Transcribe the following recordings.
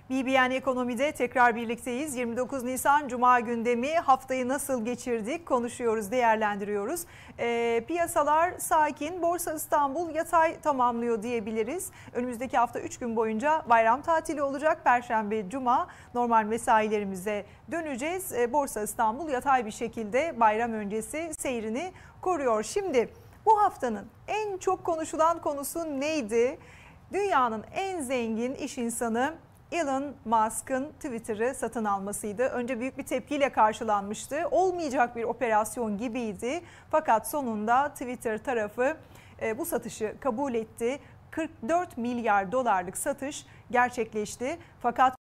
BBN Ekonomi'de tekrar birlikteyiz. 29 Nisan Cuma gündemi, haftayı nasıl geçirdik konuşuyoruz, değerlendiriyoruz. Piyasalar sakin, Borsa İstanbul yatay tamamlıyor diyebiliriz. Önümüzdeki hafta 3 gün boyunca bayram tatili olacak. Perşembe, Cuma normal mesailerimize döneceğiz. Borsa İstanbul yatay bir şekilde bayram öncesi seyrini koruyor. Şimdi bu haftanın en çok konuşulan konusu neydi? Dünyanın en zengin iş insanı Elon Musk'ın Twitter'ı satın almasıydı. Önce büyük bir tepkiyle karşılanmıştı. Olmayacak bir operasyon gibiydi. Fakat sonunda Twitter tarafı bu satışı kabul etti. 44 milyar dolarlık satış gerçekleşti. Fakat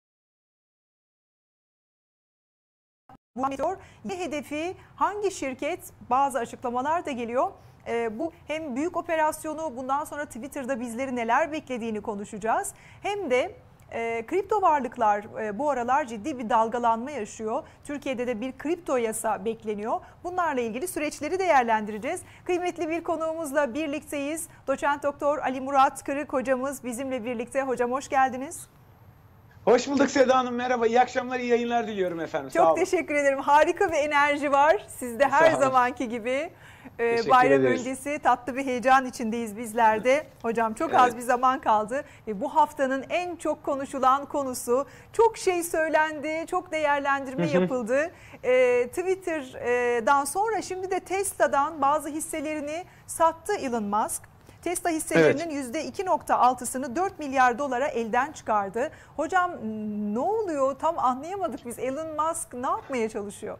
bu hedefi hangi şirket? Bazı açıklamalar da geliyor. Bu hem büyük operasyonu, bundan sonra Twitter'da bizleri neler beklediğini konuşacağız. Hem de kripto varlıklar bu aralar ciddi bir dalgalanma yaşıyor. Türkiye'de de bir kripto yasa bekleniyor. Bunlarla ilgili süreçleri değerlendireceğiz. Kıymetli bir konuğumuzla birlikteyiz. Doçent Doktor Ali Murat Kırık hocamız bizimle birlikte. Hocam hoş geldiniz. Hoş bulduk Seda Hanım, merhaba. İyi akşamlar, iyi yayınlar diliyorum efendim. Çok teşekkür ederim. Harika bir enerji var sizde her zamanki gibi. Bayram öncesi tatlı bir heyecan içindeyiz bizler de. Hocam çok az bir zaman kaldı. Bu haftanın en çok konuşulan konusu, çok şey söylendi, çok değerlendirme yapıldı. Twitter'dan sonra şimdi de Tesla'dan bazı hisselerini sattı Elon Musk. Tesla hisselerinin %2.6'sını 4 milyar dolara elden çıkardı. Hocam ne oluyor? Tam anlayamadık biz. Elon Musk ne yapmaya çalışıyor?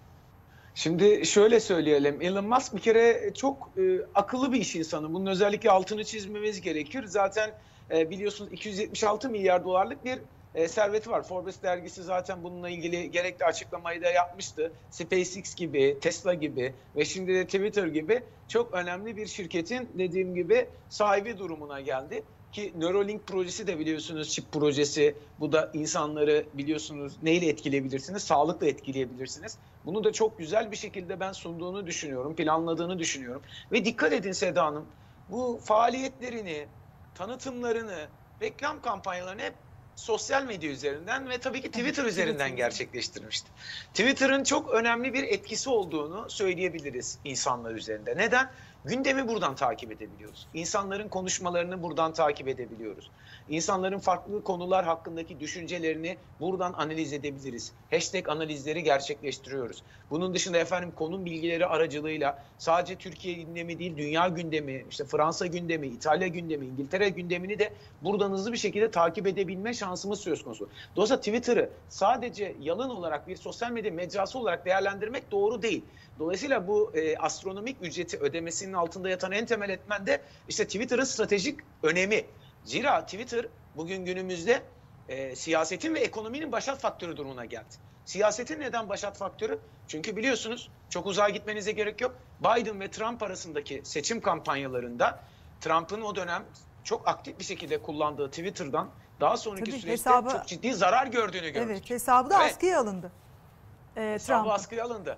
Şimdi şöyle söyleyelim. Elon Musk bir kere çok akıllı bir iş insanı. Bunun özellikle altını çizmemiz gerekir. Zaten biliyorsunuz 276 milyar dolarlık bir serveti var. Forbes dergisi zaten bununla ilgili gerekli açıklamayı da yapmıştı. SpaceX gibi, Tesla gibi ve şimdi de Twitter gibi çok önemli bir şirketin dediğim gibi sahibi durumuna geldi. Ki Neuralink projesi de biliyorsunuz çip projesi. Bu da insanları biliyorsunuz neyle etkileyebilirsiniz? Sağlıkla etkileyebilirsiniz. Bunu da çok güzel bir şekilde ben sunduğunu düşünüyorum, planladığını düşünüyorum. Ve dikkat edin Seda Hanım, bu faaliyetlerini, tanıtımlarını, reklam kampanyalarını hep sosyal medya üzerinden ve tabii ki Twitter üzerinden gerçekleştirmişti. Twitter'ın çok önemli bir etkisi olduğunu söyleyebiliriz insanlar üzerinde. Neden? Gündemi buradan takip edebiliyoruz. İnsanların konuşmalarını buradan takip edebiliyoruz. İnsanların farklı konular hakkındaki düşüncelerini buradan analiz edebiliriz. Hashtag analizleri gerçekleştiriyoruz. Bunun dışında efendim konum bilgileri aracılığıyla sadece Türkiye gündemi değil, dünya gündemi, işte Fransa gündemi, İtalya gündemi, İngiltere gündemini de buradan hızlı bir şekilde takip edebilme şansımız söz konusu. Dolayısıyla Twitter'ı sadece yalan olarak bir sosyal medya mecrası olarak değerlendirmek doğru değil. Dolayısıyla bu astronomik ücreti ödemesinin altında yatan en temel etmen de işte Twitter'ın stratejik önemi. Zira Twitter bugün günümüzde siyasetin ve ekonominin başat faktörü durumuna geldi. Siyasetin neden başat faktörü? Çünkü biliyorsunuz çok uzağa gitmenize gerek yok. Biden ve Trump arasındaki seçim kampanyalarında Trump'ın o dönem çok aktif bir şekilde kullandığı Twitter'dan daha sonraki süreçte çok ciddi zarar gördüğünü gördük. Evet, hesabı da askıya alındı. Hesabı askıya alındı.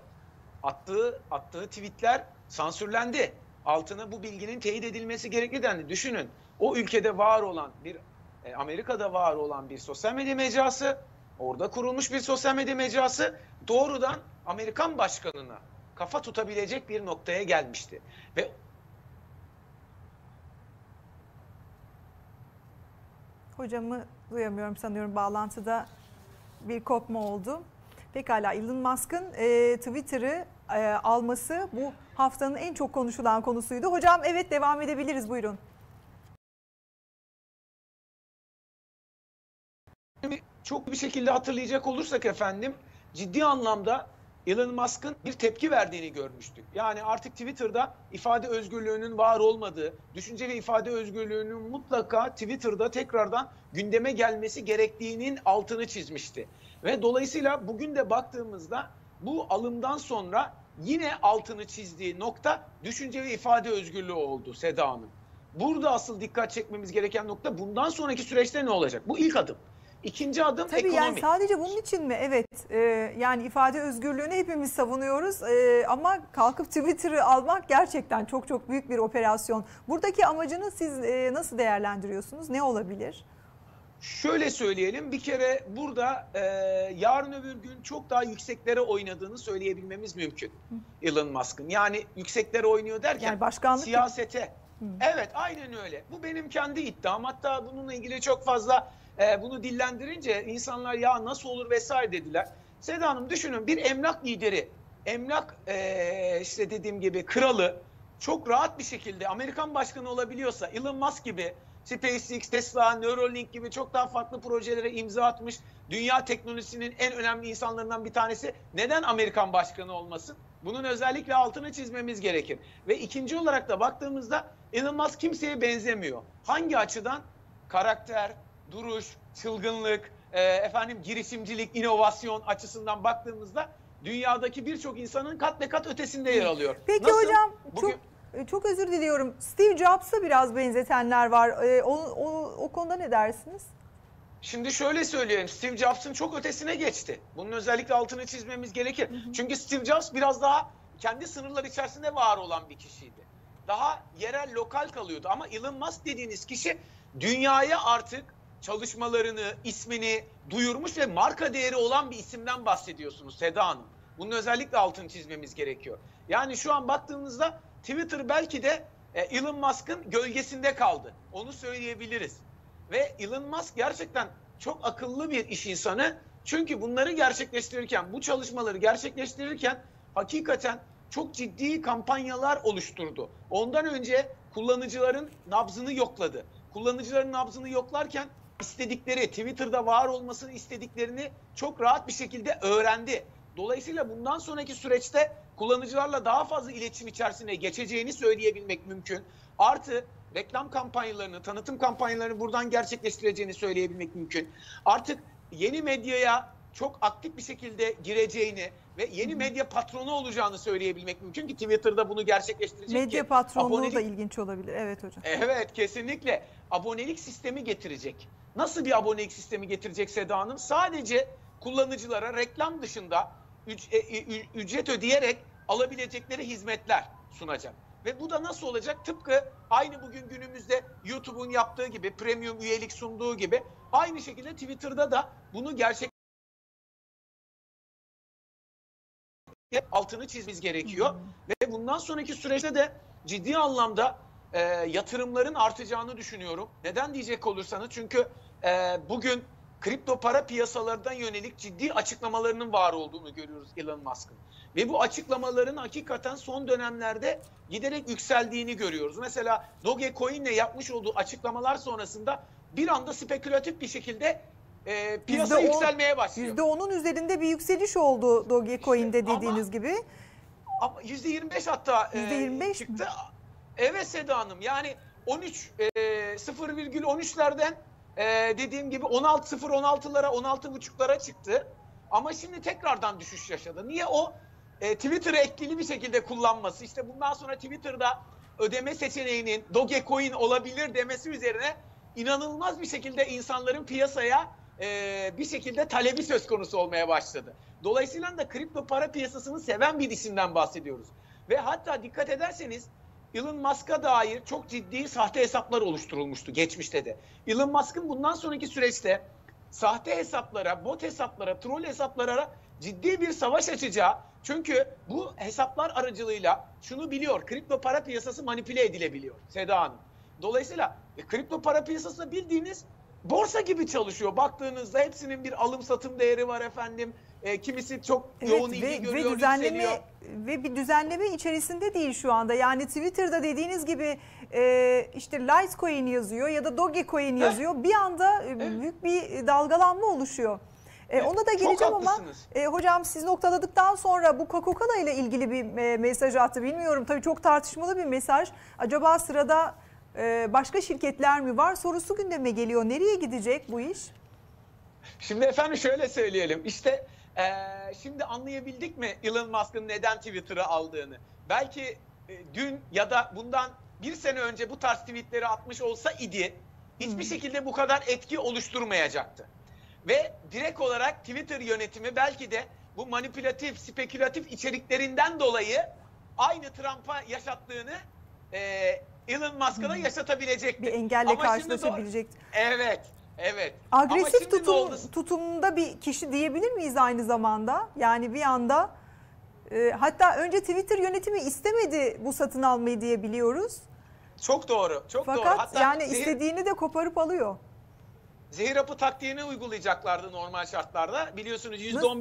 Attığı tweetler sansürlendi. Altına bu bilginin teyit edilmesi gerekli dendi. Düşünün, o ülkede var olan bir Amerika'da var olan bir sosyal medya mecrası, orada kurulmuş bir sosyal medya mecrası doğrudan Amerikan başkanına kafa tutabilecek bir noktaya gelmişti. Ve hocamı duyamıyorum sanıyorum, bağlantıda bir kopma oldu. Pekala, Elon Musk'ın Twitter'ı alması bu haftanın en çok konuşulan konusuydu. Hocam evet, devam edebiliriz, buyurun. Çok bir şekilde hatırlayacak olursak efendim, ciddi anlamda Elon Musk'ın bir tepki verdiğini görmüştük. Yani artık Twitter'da ifade özgürlüğünün var olmadığı, düşünce ve ifade özgürlüğünün mutlaka Twitter'da tekrardan gündeme gelmesi gerektiğinin altını çizmişti. Ve dolayısıyla bugün de baktığımızda bu alımdan sonra yine altını çizdiği nokta düşünce ve ifade özgürlüğü oldu Seda Hanım. Burada asıl dikkat çekmemiz gereken nokta bundan sonraki süreçte ne olacak? Bu ilk adım. İkinci adım tabii ekonomi. Yani sadece bunun için mi? Evet. Yani ifade özgürlüğünü hepimiz savunuyoruz. Ama kalkıp Twitter'ı almak gerçekten çok çok büyük bir operasyon. Buradaki amacını siz nasıl değerlendiriyorsunuz? Ne olabilir? Şöyle söyleyelim, bir kere burada yarın öbür gün çok daha yükseklere oynadığını söyleyebilmemiz mümkün Elon Musk'ın. Yani yükseklere oynuyor derken yani başkanlık siyasete. Evet, aynen öyle. Bu benim kendi iddiam. Hatta bununla ilgili çok fazla bunu dillendirince insanlar ya nasıl olur vesaire dediler. Seda Hanım, düşünün, bir emlak lideri, emlak işte dediğim gibi kralı çok rahat bir şekilde Amerikan başkanı olabiliyorsa, Elon Musk gibi SpaceX, Tesla, Neuralink gibi çok daha farklı projelere imza atmış dünya teknolojisinin en önemli insanlarından bir tanesi, neden Amerikan başkanı olmasın? Bunun özellikle altını çizmemiz gerekir. Ve ikinci olarak da baktığımızda Elon Musk kimseye benzemiyor. Hangi açıdan? Karakter, duruş, çılgınlık, girişimcilik, inovasyon açısından baktığımızda dünyadaki birçok insanın kat ve kat ötesinde yer alıyor. Peki nasıl? hocam, Bugün... çok özür diliyorum. Steve Jobs'a biraz benzetenler var. O konuda ne dersiniz? Şimdi şöyle söyleyeyim, Steve Jobs'ın çok ötesine geçti. Bunun özellikle altını çizmemiz gerekir. Çünkü Steve Jobs biraz daha kendi sınırlar içerisinde var olan bir kişiydi. Daha yerel, lokal kalıyordu. Ama Elon Musk dediğiniz kişi dünyaya artık çalışmalarını, ismini duyurmuş ve marka değeri olan bir isimden bahsediyorsunuz Seda Hanım. Bunun özellikle altını çizmemiz gerekiyor. Yani şu an baktığımızda Twitter belki de Elon Musk'ın gölgesinde kaldı. Onu söyleyebiliriz. Ve Elon Musk gerçekten çok akıllı bir iş insanı. Çünkü bunları gerçekleştirirken, bu çalışmaları gerçekleştirirken hakikaten çok ciddi kampanyalar oluşturdu. Ondan önce kullanıcıların nabzını yokladı. Kullanıcıların nabzını yoklarken istedikleri, Twitter'da var olmasını istediklerini çok rahat bir şekilde öğrendi. Dolayısıyla bundan sonraki süreçte kullanıcılarla daha fazla iletişim içerisine geçeceğini söyleyebilmek mümkün. Artı reklam kampanyalarını, tanıtım kampanyalarını buradan gerçekleştireceğini söyleyebilmek mümkün. Artık yeni medyaya çok aktif bir şekilde gireceğini ve yeni medya patronu olacağını söyleyebilmek mümkün ki Twitter'da bunu gerçekleştirecek. Medya patronluğu da ilginç olabilir. Evet hocam. Evet, kesinlikle. Abonelik sistemi getirecek. Nasıl bir abonelik sistemi getirecek Seda Hanım? Sadece kullanıcılara reklam dışında ücret ödeyerek alabilecekleri hizmetler sunacak. Ve bu da nasıl olacak? Tıpkı aynı bugün günümüzde YouTube'un yaptığı gibi, premium üyelik sunduğu gibi aynı şekilde Twitter'da da bunu altını çizmemiz gerekiyor. Ve bundan sonraki süreçte de ciddi anlamda yatırımların artacağını düşünüyorum. Neden diyecek olursanız, çünkü bugün kripto para piyasalarından yönelik ciddi açıklamalarının var olduğunu görüyoruz Elon Musk'ın. Ve bu açıklamaların hakikaten son dönemlerde giderek yükseldiğini görüyoruz. Mesela Dogecoin'le yapmış olduğu açıklamalar sonrasında bir anda spekülatif bir şekilde piyasa yükselmeye başlıyor. %10'un üzerinde bir yükseliş oldu Dogecoin'de dediğiniz gibi. Ama %25 hatta %25 çıktı. Evet Seda Hanım, yani 0,13'lerden dediğim gibi 16,0-16'lara 16,5'lara çıktı. Ama şimdi tekrardan düşüş yaşadı. Niye? O Twitter'ı etkili bir şekilde kullanması. İşte bundan sonra Twitter'da ödeme seçeneğinin Dogecoin olabilir demesi üzerine inanılmaz bir şekilde insanların piyasaya bir şekilde talebi söz konusu olmaya başladı. Dolayısıyla da kripto para piyasasını seven bir isimden bahsediyoruz. Ve hatta dikkat ederseniz Elon Musk'a dair çok ciddi sahte hesaplar oluşturulmuştu geçmişte de. Elon Musk'ın bundan sonraki süreçte sahte hesaplara, bot hesaplara, troll hesaplara ciddi bir savaş açacağı. Çünkü bu hesaplar aracılığıyla şunu biliyor, kripto para piyasası manipüle edilebiliyor Seda Hanım. Dolayısıyla kripto para piyasası bildiğiniz borsa gibi çalışıyor. Baktığınızda hepsinin bir alım satım değeri var efendim. Kimisi çok yoğun ilgi görüyor, yükseliyor. Ve bir düzenleme içerisinde değil şu anda. Yani Twitter'da dediğiniz gibi işte Litecoin yazıyor ya da Dogecoin yazıyor. Bir anda büyük bir dalgalanma oluşuyor. Ona da geleceğim ama hocam siz noktaladıktan sonra bu Coca-Cola ile ilgili bir mesaj attı. Bilmiyorum, tabii çok tartışmalı bir mesaj. Acaba sırada başka şirketler mi var sorusu gündeme geliyor. Nereye gidecek bu iş? Şimdi efendim şöyle söyleyelim. İşte şimdi anlayabildik mi Elon Musk'ın neden Twitter'ı aldığını? Belki dün ya da bundan bir sene önce bu tarz tweetleri atmış olsa idi hiçbir şekilde bu kadar etki oluşturmayacaktı. Ve direkt olarak Twitter yönetimi belki de bu manipülatif, spekülatif içeriklerinden dolayı aynı Trump'a yaşattığını Elon Musk'a da yaşatabilecekti. Bir engelle karşılaşabilecek. Evet. Evet. Agresif tutumda bir kişi diyebilir miyiz aynı zamanda? Yani bir anda hatta önce Twitter yönetimi istemedi bu satın almayı diye biliyoruz. Çok doğru. Çok Fakat doğru. Hatta yani istediğini de koparıp alıyor. Zehir hapı taktiğini uygulayacaklardı normal şartlarda. Biliyorsunuz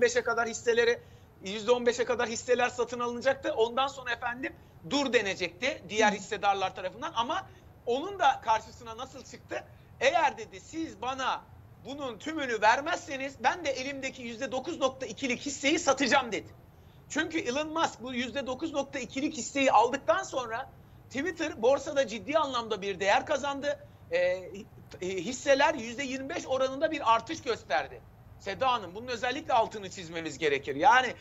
%15'e kadar hisseler satın alınacaktı. Ondan sonra efendim dur denecekti diğer hissedarlar tarafından. Ama onun da karşısına nasıl çıktı? Eğer dedi siz bana bunun tümünü vermezseniz ben de elimdeki %9.2'lik hisseyi satacağım dedi. Çünkü Elon Musk bu %9.2'lik hisseyi aldıktan sonra Twitter borsada ciddi anlamda bir değer kazandı. Hisseler %25 oranında bir artış gösterdi. Seda Hanım, bunun özellikle altını çizmemiz gerekir. Yani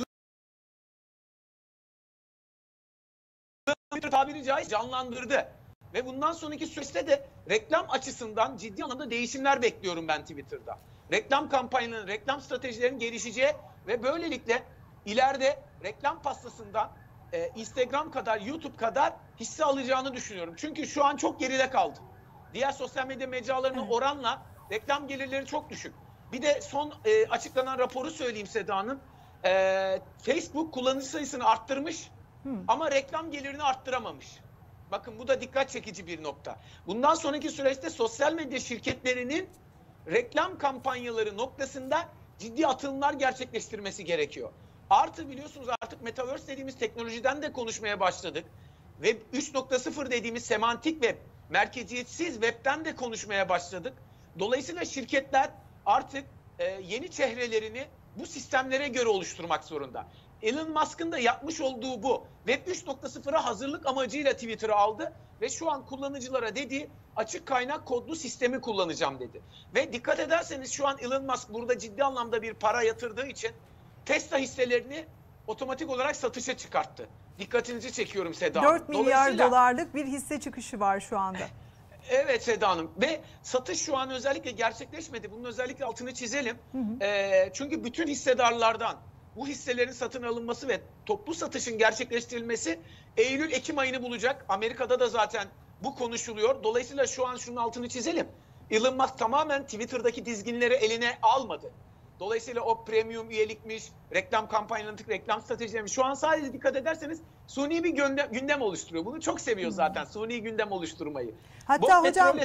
Twitter tabiri caizse canlandırdı. Ve bundan sonraki süreçte de reklam açısından ciddi anlamda değişimler bekliyorum ben Twitter'da. Reklam kampanyalarının, reklam stratejilerinin gelişeceği ve böylelikle ileride reklam pastasından Instagram kadar, YouTube kadar hisse alacağını düşünüyorum. Çünkü şu an çok geride kaldı. Diğer sosyal medya mecralarına oranla reklam gelirleri çok düşük. Bir de son açıklanan raporu söyleyeyim Seda Hanım. Facebook kullanıcı sayısını arttırmış ama reklam gelirini arttıramamış. Bakın bu da dikkat çekici bir nokta. Bundan sonraki süreçte sosyal medya şirketlerinin reklam kampanyaları noktasında ciddi atılımlar gerçekleştirmesi gerekiyor. Artı biliyorsunuz artık Metaverse dediğimiz teknolojiden de konuşmaya başladık. Web 3.0 dediğimiz semantik web, merkeziyetsiz webten de konuşmaya başladık. Dolayısıyla şirketler artık yeni çehrelerini bu sistemlere göre oluşturmak zorunda. Elon Musk'ın da yapmış olduğu bu. Web 3.0'a hazırlık amacıyla Twitter'ı aldı ve şu an kullanıcılara dediği açık kaynak kodlu sistemi kullanacağım dedi. Ve dikkat ederseniz şu an Elon Musk burada ciddi anlamda bir para yatırdığı için Tesla hisselerini otomatik olarak satışa çıkarttı. Dikkatinizi çekiyorum Seda Hanım. 4 milyar dolarlık bir hisse çıkışı var şu anda. Evet Seda Hanım ve satış şu an özellikle gerçekleşmedi. Bunun özellikle altını çizelim. Çünkü bütün hissedarlardan bu hisselerin satın alınması ve toplu satışın gerçekleştirilmesi Eylül-Ekim ayını bulacak. Amerika'da da zaten bu konuşuluyor. Dolayısıyla şu an şunun altını çizelim. Elon Musk tamamen Twitter'daki dizginleri eline almadı. Dolayısıyla o premium üyelikmiş, reklam kampanyalarının reklam stratejilermiş. Şu an sadece dikkat ederseniz suni bir gündem oluşturuyor. Bunu çok seviyor zaten suni gündem oluşturmayı. Hatta hocam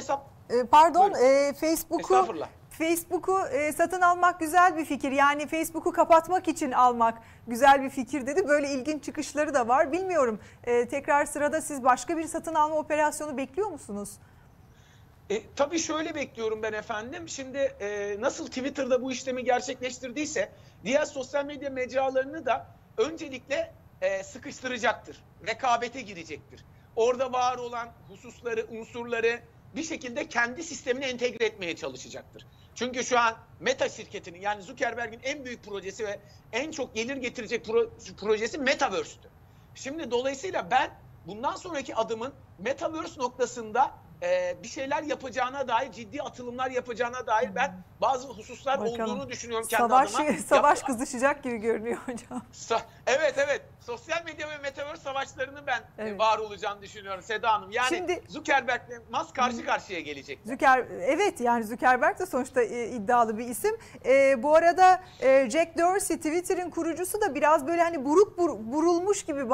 Facebook'u satın almak güzel bir fikir. Yani Facebook'u kapatmak için almak güzel bir fikir dedi. Böyle ilginç çıkışları da var. Bilmiyorum tekrar sırada siz başka bir satın alma operasyonu bekliyor musunuz? Tabii şöyle bekliyorum ben efendim. Şimdi nasıl Twitter'da bu işlemi gerçekleştirdiyse diğer sosyal medya mecralarını da öncelikle sıkıştıracaktır. Rekabete girecektir. Orada var olan hususları, unsurları bir şekilde kendi sistemine entegre etmeye çalışacaktır. Çünkü şu an Meta şirketinin yani Zuckerberg'in en büyük projesi ve en çok gelir getirecek projesi Metaverse'tü. Şimdi dolayısıyla ben bundan sonraki adımın Metaverse noktasında bir şeyler yapacağına dair, ciddi atılımlar yapacağına dair ben bazı hususlar olduğunu düşünüyorum kendi adıma. Savaş kızışacak gibi görünüyor hocam. Evet. Sosyal medya ve Metaverse savaşlarının ben var olacağını düşünüyorum Seda Hanım. Yani şimdi, Zuckerberg ile Musk karşı karşıya gelecek. Evet yani Zuckerberg de sonuçta iddialı bir isim. Bu arada Jack Dorsey Twitter'ın kurucusu da biraz böyle hani burulmuş gibi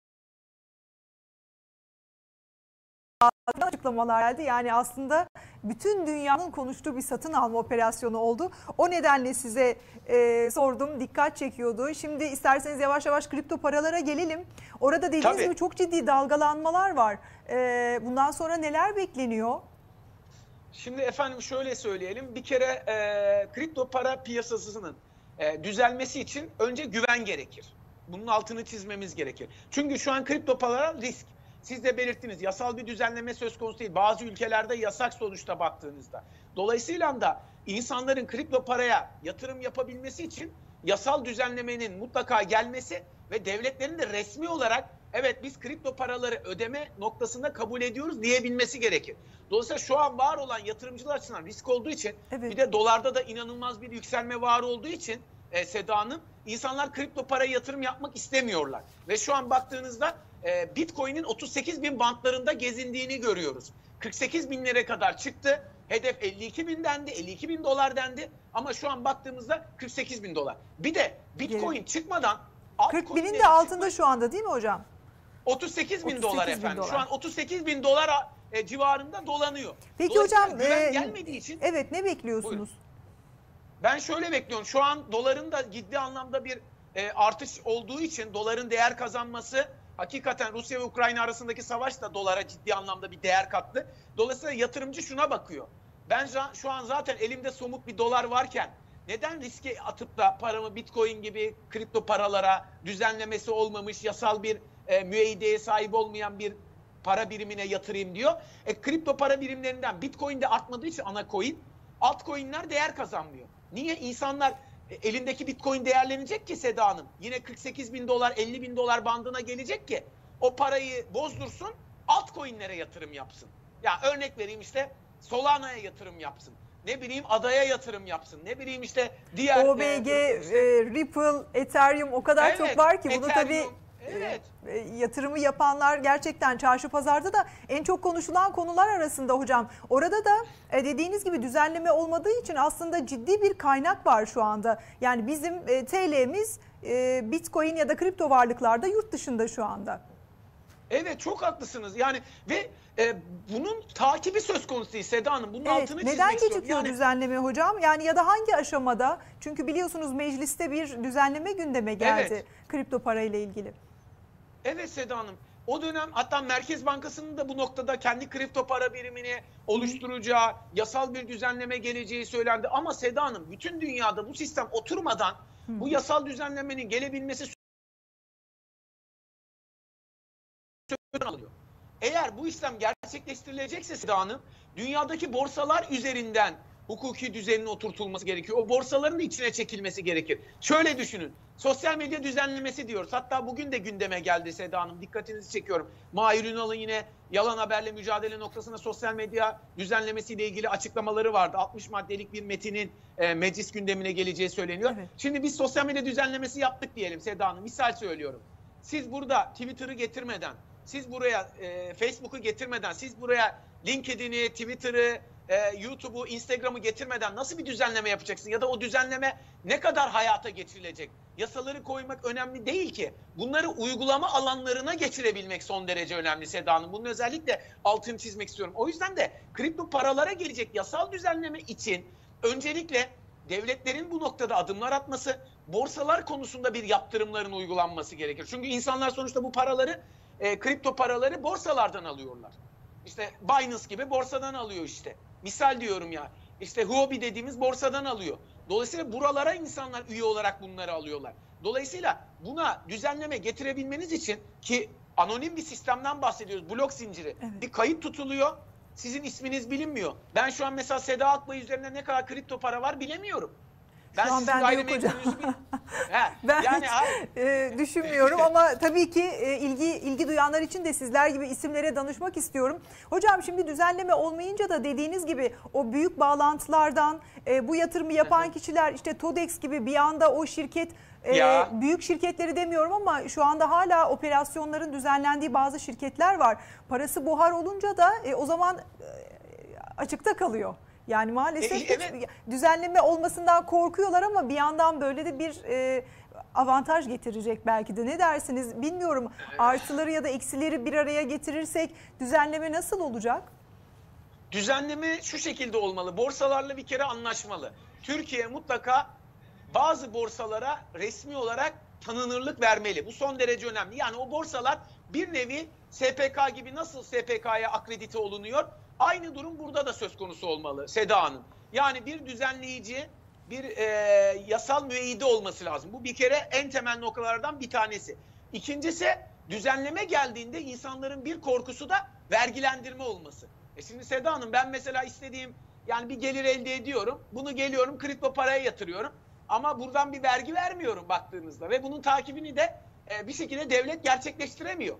açıklamalar geldi. Yani aslında bütün dünyanın konuştuğu bir satın alma operasyonu oldu. O nedenle size sordum, dikkat çekiyordu. Şimdi isterseniz yavaş yavaş kripto paralara gelelim. Orada dediğiniz gibi çok ciddi dalgalanmalar var. Bundan sonra neler bekleniyor? Şimdi efendim şöyle söyleyelim. Bir kere kripto para piyasasının düzelmesi için önce güven gerekir. Bunun altını çizmemiz gerekir. Çünkü şu an kripto paralar risk. Siz de belirttiniz, yasal bir düzenleme söz konusu değil. Bazı ülkelerde yasak sonuçta baktığınızda. Dolayısıyla da insanların kripto paraya yatırım yapabilmesi için yasal düzenlemenin mutlaka gelmesi ve devletlerin de resmi olarak evet biz kripto paraları ödeme noktasında kabul ediyoruz diyebilmesi gerekir. Dolayısıyla şu an var olan yatırımcılar açısından risk olduğu için bir de dolarda da inanılmaz bir yükselme var olduğu için Seda Hanım, insanlar kripto paraya yatırım yapmak istemiyorlar. Ve şu an baktığınızda Bitcoin'in 38 bin bantlarında gezindiğini görüyoruz. 48 binlere kadar çıktı. Hedef 52 bin dendi, 52 bin dolar dendi ama şu an baktığımızda 48 bin dolar. Bir de Bitcoin çıkmadan 40 binin de altında şu anda değil mi hocam? 38 bin dolar efendim. Dolar. Şu an 38 bin dolar civarında dolanıyor. Peki hocam gelmediği için. Evet, ne bekliyorsunuz? Buyurun. Ben şöyle bekliyorum. Şu an doların da ciddi anlamda bir artış olduğu için doların değer kazanması, hakikaten Rusya ve Ukrayna arasındaki savaş da dolara ciddi anlamda bir değer kattı. Dolayısıyla yatırımcı şuna bakıyor. Ben şu an zaten elimde somut bir dolar varken neden riske atıp da paramı Bitcoin gibi kripto paralara, düzenlemesi olmamış, yasal bir müeyyideye sahip olmayan bir para birimine yatırayım diyor. Kripto para birimlerinden Bitcoin de artmadığı için ana coin, altcoin'ler değer kazanmıyor. Niye? İnsanlar elindeki Bitcoin değerlenecek ki Seda Hanım. Yine 48 bin dolar, 50 bin dolar bandına gelecek ki o parayı bozdursun, altcoin'lere yatırım yapsın. Ya örnek vereyim, işte Solana'ya yatırım yapsın. Ne bileyim Ada'ya yatırım yapsın. Ne bileyim işte diğer... OBG, Ripple, Ethereum o kadar çok var ki bunu tabii yatırımı yapanlar gerçekten çarşı pazarda da en çok konuşulan konular arasında hocam. Orada da dediğiniz gibi düzenleme olmadığı için aslında ciddi bir kaynak var şu anda. Yani bizim TL'miz Bitcoin ya da kripto varlıklarda yurt dışında şu anda. Evet, çok haklısınız. Yani ve bunun takibi söz konusu değil Seda Hanım. Bunun altını çizmek istiyorum. Neden gecikiyor düzenleme hocam? Yani ya da hangi aşamada? Çünkü biliyorsunuz mecliste bir düzenleme gündeme geldi kripto parayla ilgili. Evet Seda Hanım. O dönem hatta Merkez Bankası'nın da bu noktada kendi kripto para birimini oluşturacağı, yasal bir düzenleme geleceği söylendi. Ama Seda Hanım, bütün dünyada bu sistem oturmadan bu yasal düzenlemenin gelebilmesi alıyor. Eğer bu işlem gerçekleştirilecekse Seda Hanım, dünyadaki borsalar üzerinden hukuki düzenin oturtulması gerekiyor. O borsaların da içine çekilmesi gerekir. Şöyle düşünün. Sosyal medya düzenlemesi diyoruz. Hatta bugün de gündeme geldi Seda Hanım. Dikkatinizi çekiyorum. Mahir Ünal'ın yine yalan haberle mücadele noktasında sosyal medya düzenlemesiyle ilgili açıklamaları vardı. 60 maddelik bir metinin meclis gündemine geleceği söyleniyor. Evet. Şimdi biz sosyal medya düzenlemesi yaptık diyelim Seda Hanım. Misal söylüyorum. Siz burada Twitter'ı getirmeden, siz buraya Facebook'u getirmeden, siz buraya LinkedIn'i, Twitter'ı, YouTube'u, Instagram'ı getirmeden nasıl bir düzenleme yapacaksın? Ya da o düzenleme ne kadar hayata geçirilecek? Yasaları koymak önemli değil ki. Bunları uygulama alanlarına geçirebilmek son derece önemli Seda Hanım. Bunun özellikle altını çizmek istiyorum. O yüzden de kripto paralara gelecek yasal düzenleme için öncelikle devletlerin bu noktada adımlar atması, borsalar konusunda bir yaptırımların uygulanması gerekir. Çünkü insanlar sonuçta bu paraları, kripto paraları borsalardan alıyorlar. İşte Binance gibi borsadan alıyor işte. Misal diyorum ya. İşte Huobi dediğimiz borsadan alıyor. Dolayısıyla buralara insanlar üye olarak bunları alıyorlar. Dolayısıyla buna düzenleme getirebilmeniz için, ki anonim bir sistemden bahsediyoruz. Blok zinciri. Evet. Bir kayıt tutuluyor. Sizin isminiz bilinmiyor. Ben şu an mesela Seda Akbay üzerinde ne kadar kripto para var bilemiyorum. Ben sizin gayrimenkulünüzü ben yani düşünmüyorum ama tabii ki ilgi duyanlar için de sizler gibi isimlere danışmak istiyorum. Hocam şimdi düzenleme olmayınca da dediğiniz gibi o büyük bağlantılardan bu yatırımı yapan kişiler, işte TODEX gibi bir anda o şirket, büyük şirketleri demiyorum ama şu anda hala operasyonların düzenlendiği bazı şirketler var. Parası buhar olunca da o zaman açıkta kalıyor. Yani maalesef düzenleme olmasından korkuyorlar ama bir yandan böyle de bir avantaj getirecek belki de. Ne dersiniz bilmiyorum. Artıları ya da eksileri bir araya getirirsek düzenleme nasıl olacak? Düzenleme şu şekilde olmalı. Borsalarla bir kere anlaşmalı. Türkiye mutlaka bazı borsalara resmi olarak tanınırlık vermeli. Bu son derece önemli. Yani o borsalar bir nevi SPK gibi nasıl SPK'ya akredite olunuyor? Aynı durum burada da söz konusu olmalı Seda Hanım. Yani bir düzenleyici, bir yasal müeyyide olması lazım. Bu bir kere en temel noktalardan bir tanesi. İkincisi, düzenleme geldiğinde insanların bir korkusu da vergilendirme olması. Şimdi Seda Hanım, ben mesela istediğim yani bir gelir elde ediyorum. Bunu geliyorum kripto paraya yatırıyorum. Ama buradan bir vergi vermiyorum baktığınızda. Ve bunun takibini de bir şekilde devlet gerçekleştiremiyor.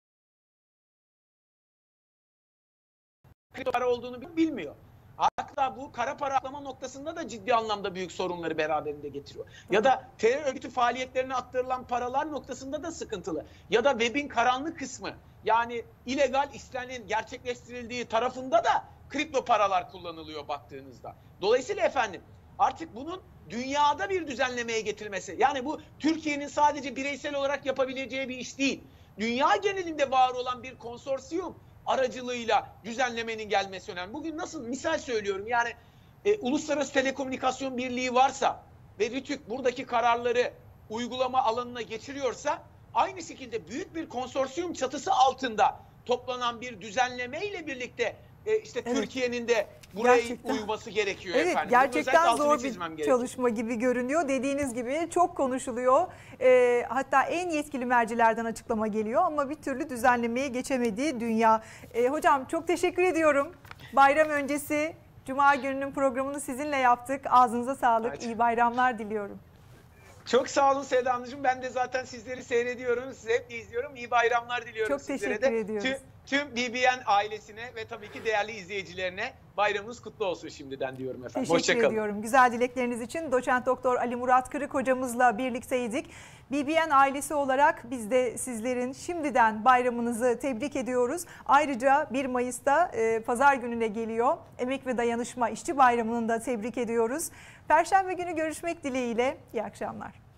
Kripto para olduğunu bilmiyor. Hatta bu kara para aklama noktasında da ciddi anlamda büyük sorunları beraberinde getiriyor. Ya da terör örgütü faaliyetlerine aktarılan paralar noktasında da sıkıntılı. Ya da webin karanlık kısmı, yani illegal işlerin gerçekleştirildiği tarafında da kripto paralar kullanılıyor baktığınızda. Dolayısıyla efendim artık bunun dünyada bir düzenlemeye getirilmesi, yani bu Türkiye'nin sadece bireysel olarak yapabileceği bir iş değil. Dünya genelinde var olan bir konsorsiyum aracılığıyla düzenlemenin gelmesi önemli. Bugün nasıl, misal söylüyorum, yani Uluslararası Telekomünikasyon Birliği varsa ve RTÜK buradaki kararları uygulama alanına geçiriyorsa, aynı şekilde büyük bir konsorsiyum çatısı altında toplanan bir düzenleme ile birlikte işte evet, Türkiye'nin de buraya uyması gerekiyor efendim. Gerçekten zor bir çalışma gibi görünüyor. Dediğiniz gibi çok konuşuluyor. Hatta en yetkili mercilerden açıklama geliyor ama bir türlü düzenlemeye geçemediği dünya. Hocam çok teşekkür ediyorum. Bayram öncesi Cuma gününün programını sizinle yaptık. Ağzınıza sağlık. Evet. İyi bayramlar diliyorum. Çok sağ olun Seda Hanımcığım. Ben de zaten sizleri seyrediyorum. Sizi hep izliyorum. İyi bayramlar diliyorum çok sizlere de. Çok teşekkür ediyoruz. Tüm BBN ailesine ve tabii ki değerli izleyicilerine bayramınız kutlu olsun şimdiden diyorum efendim. Teşekkür ediyorum. Güzel dilekleriniz için Doçent Doktor Ali Murat Kırık hocamızla birlikteydik. BBN ailesi olarak biz de sizlerin şimdiden bayramınızı tebrik ediyoruz. Ayrıca 1 Mayıs'ta pazar gününe geliyor. Emek ve Dayanışma İşçi Bayramı'nı da tebrik ediyoruz. Perşembe günü görüşmek dileğiyle. İyi akşamlar.